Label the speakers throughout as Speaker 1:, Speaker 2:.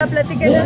Speaker 1: Platíquenos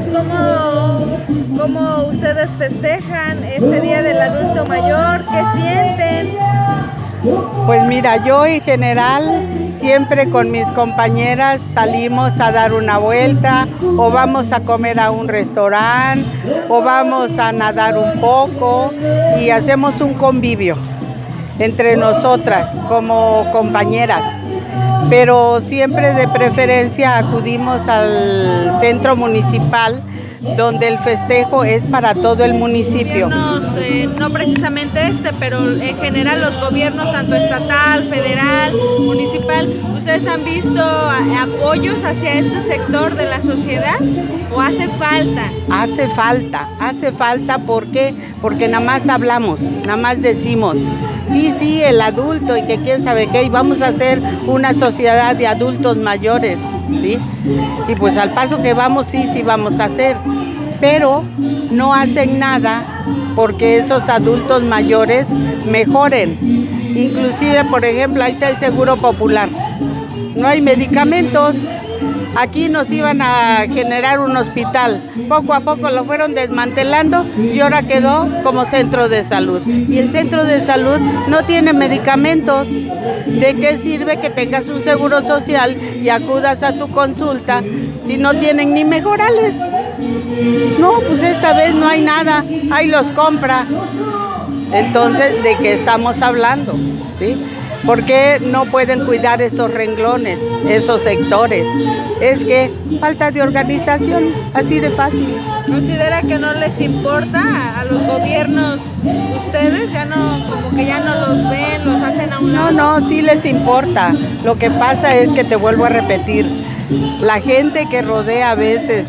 Speaker 1: cómo ustedes festejan este Día del Adulto Mayor, ¿qué sienten?
Speaker 2: Pues mira, yo en general siempre con mis compañeras salimos a dar una vuelta o vamos a comer a un restaurante o vamos a nadar un poco y hacemos un convivio entre nosotras como compañeras. Pero siempre de preferencia acudimos al centro municipal donde el festejo es para todo el municipio.
Speaker 1: No precisamente pero en general los gobiernos, tanto estatal, federal, municipal, ¿ustedes han visto apoyos hacia este sector de la sociedad o hace falta? Hace falta porque nada más hablamos, nada más decimos, sí, el adulto y que quién sabe qué, y vamos a hacer una sociedad de adultos mayores, ¿sí? Y pues al paso que vamos, sí vamos a hacer, pero no hacen nada porque esos adultos mayores mejoren. Inclusive, por ejemplo, ahí está el Seguro Popular, no hay medicamentos. Aquí nos iban a generar un hospital, poco a poco lo fueron desmantelando y ahora quedó como centro de salud. Y el centro de salud no tiene medicamentos. ¿De qué sirve que tengas un seguro social y acudas a tu consulta si no tienen ni mejorales? No, pues esta vez no hay nada, ahí los compra. Entonces, ¿de qué estamos hablando? ¿Sí? ¿Por qué no pueden cuidar esos renglones, esos sectores? Es que falta de organización, así de fácil. ¿Considera que no les importa a los gobiernos ustedes? Como que ya no los ven, los hacen a un lado.
Speaker 2: No, sí les importa. Lo que pasa es que te vuelvo a repetir, la gente que rodea a veces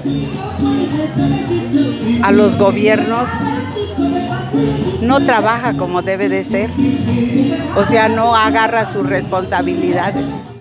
Speaker 2: a los gobiernos no trabaja como debe de ser, o sea, no agarra sus responsabilidades.